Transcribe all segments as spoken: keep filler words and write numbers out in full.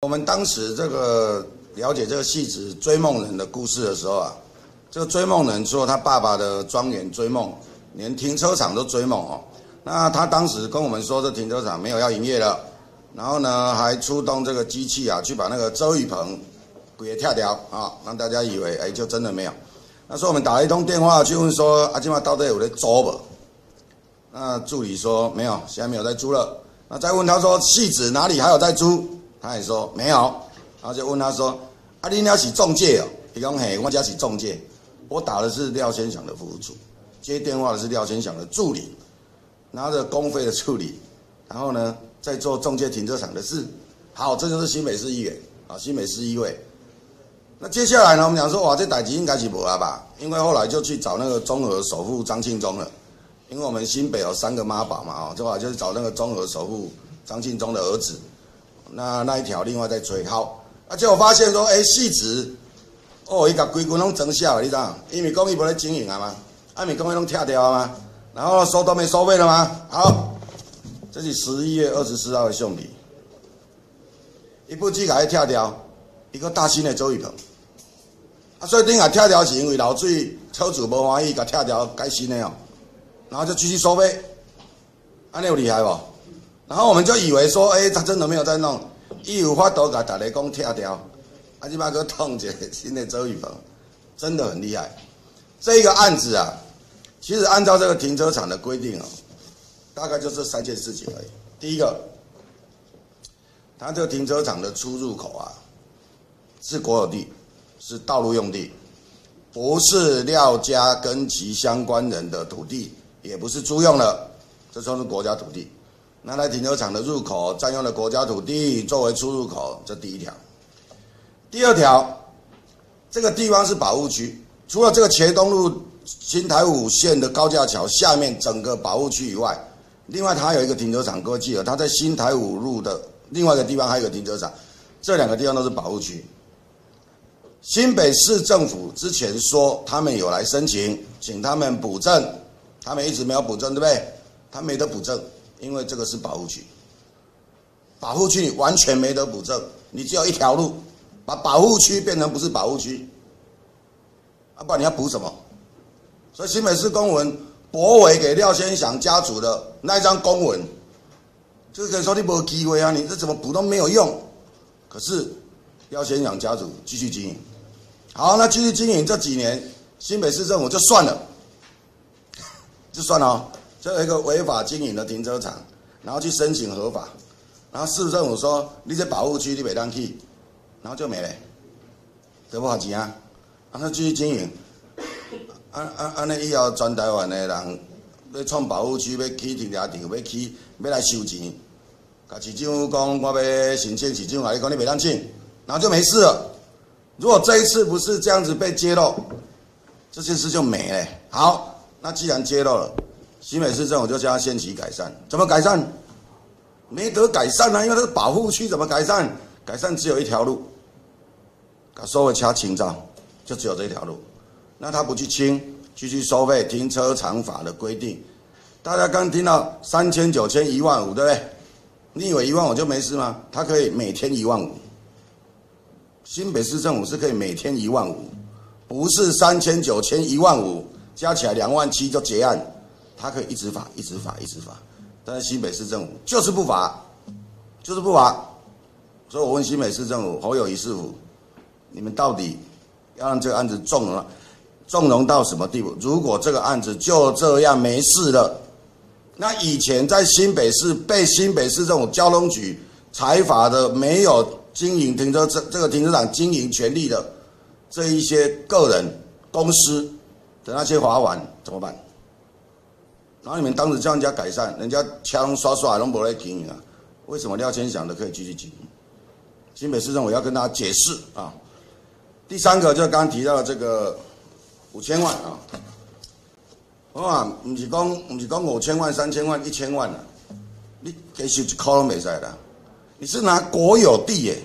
我们当时这个了解这个戏子追梦人的故事的时候啊，这个追梦人除了他爸爸的庄园追梦，连停车场都追梦哦。那他当时跟我们说，这停车场没有要营业了，然后呢还出动这个机器啊，去把那个遮雨棚给跳掉啊，让大家以为哎就真的没有。那时候我们打了一通电话去问说，啊，今晚到底有在租不？那助理说没有，现在没有在租了。那再问他说，戏子哪里还有在租？他也说没有。然后就问他说，啊，你那是中介哦？他讲嘿，我家是中介。我打的是廖先祥的服务处，接电话的是廖先祥的助理，拿着公费的助理，然后呢在做中介停车场的事。好，这就是新北市议员啊，新北市议会。那接下来呢，我们讲说，哇，这代志应该是无啊吧？因为后来就去找那个中和首富张庆忠了，因为我们新北有三个妈宝嘛，哦，就后来就是找那个中和首富张庆忠的儿子，那那一条另外再追。好，啊，结果发现说，哎，戏子，哦，伊甲规群拢装下了，你知道？因为讲伊无咧经营啊嘛，啊，咪讲伊拢拆掉啊嘛，然后收都没收费了吗？好，这是十一月二十四号的相片，伊不只甲伊拆掉，一个大新的遮雨棚。啊，所以顶下拆掉是因为漏水，车主无欢喜，甲拆掉改新的哦，然后就继续收费，安尼有厉害不？然后我们就以为说，哎、欸，他真的没有在弄，伊有法度甲大家讲拆掉，啊，即摆去弄一个新的遮雨棚，真的很厉害。这一个案子啊，其实按照这个停车场的规定哦，大概就这三件事情而已。第一个，他这个停车场的出入口啊，是国有地。是道路用地，不是廖家跟其相关人的土地，也不是租用了，这都是国家土地。那在停车场的入口占用了国家土地作为出入口，这第一条。第二条，这个地方是保护区，除了这个茄东路新台五线的高架桥下面整个保护区以外，另外它还有一个停车场，各位记得，它在新台五路的另外一个地方还有一个停车场，这两个地方都是保护区。新北市政府之前说他们有来申请，请他们补正，他们一直没有补正，对不对？他没得补正，因为这个是保护区，保护区你完全没得补正，你只有一条路，把保护区变成不是保护区，啊，不然你要补什么？所以新北市公文驳回给廖先祥家族的那一张公文，就是可以说你没有机会啊，你这怎么补都没有用。可是廖先祥家族继续经营。好，那继续经营这几年，新北市政府就算了，就算了哦。就有一个违法经营的停车场，然后去申请合法，然后市政府说你这保护区你袂当去，然后就没了，得不好钱啊，然后继续经营。安安安尼以后，全台湾的人要创保护区，要起停车场，要起要来收钱，甲市长讲我要申请，市长甲你讲你袂当请，然后就没事了。如果这一次不是这样子被揭露，这件事就没了。好，那既然揭露了，新北市政府就叫他限期改善。怎么改善？没得改善啊，因为它是保护区，怎么改善？改善只有一条路，把所有车清照，就只有这一条路。那他不去清，继续收费，停车场法的规定。大家刚听到三千、九千、一万五，对不对？你以为一万五就没事吗？他可以每天一万五。新北市政府是可以每天一万五，不是三千、九千、一万五，加起来两万七就结案，他可以一直罚、一直罚、一直罚。但是新北市政府就是不罚，就是不罚。所以我问新北市政府侯友宜市府，你们到底要让这个案子纵容、纵容到什么地步？如果这个案子就这样没事了，那以前在新北市被新北市政府交通局裁罚的没有经营停车这这个停车场经营权利的这一些个人公司的那些罚款怎么办？然后你们当时叫人家改善，人家枪刷刷拢无在经营啊，为什么廖先祥的可以继续经营？新北市政府要跟大家解释啊。第三个就是刚刚提到的这个五千万啊，我啊不是讲不是讲五千万、三千万、一千万啊，你给收一块都没使啦。你是拿国有地耶，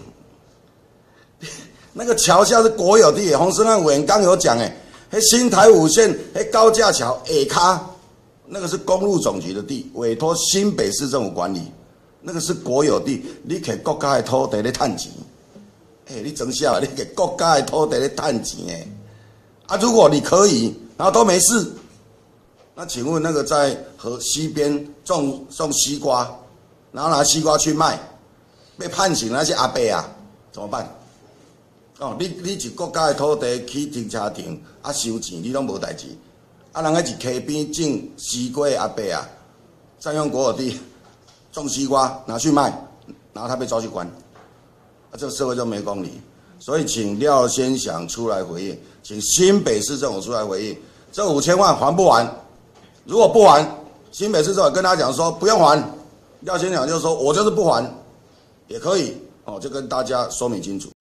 那个桥下是国有地耶。洪胜汉委员刚有讲诶，迄新台五线迄高架桥下骹，那个是公路总局的地，委托新北市政府管理，那个是国有地，你给国家的土地咧趁钱， 哎、欸，你真笑，你给国家的土地咧赚钱诶。啊，如果你可以，然后都没事，那请问那个在河西边种种西瓜，然后拿西瓜去卖，被判刑那些阿伯啊，怎么办？哦，你你是国家的土地起停车场，啊收钱，你拢无代志。啊，人家是溪边种西瓜的阿伯啊，占用国有地种西瓜拿去卖，然后他被抓去关，啊，这个社会就没公理。所以请廖先祥出来回应，请新北市政府出来回应，这五千万还不还？如果不还，新北市政府跟他讲说不用还，廖先祥就说我就是不还，也可以哦，就跟大家说明清楚。